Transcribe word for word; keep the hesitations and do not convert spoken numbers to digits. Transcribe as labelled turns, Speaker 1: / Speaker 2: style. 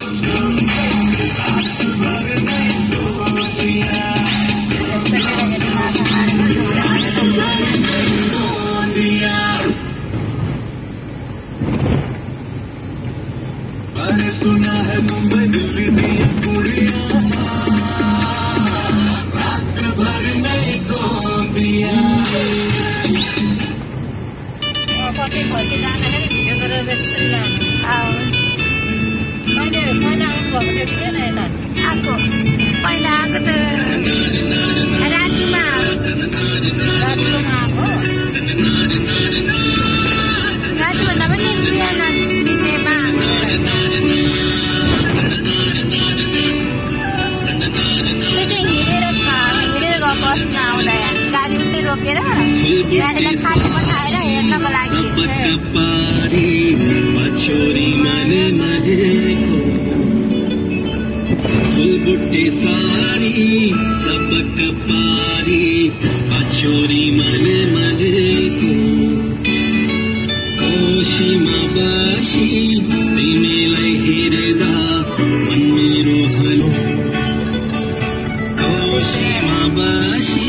Speaker 1: मैंने सुना है मुंबई दिल्ली भी कुड़िया रात भर नहीं सो दिया
Speaker 2: पछि फर्की जाँदाखेरि भिडियो गरेर बेसी मैले पहिला आउनुभएको थियो कि थिएन यता
Speaker 3: आएको पहिला आएको त रातिमा
Speaker 2: रातिमा आएको
Speaker 3: रातिभन्दा पनि बिहान विषयमा त्यो चाहिँ हिँडेर हिँडेर गएको अस्ति आउँदा गाडी उतै रोकेर गाडीलाई खाली पठाएर हेर्नको लागि
Speaker 1: बुट्टे सारी सबक पारी पछोरी मने मने को कोशीमा बासी तिमीलाई हेर्दा मन मेरो हलो कोशीमा बासी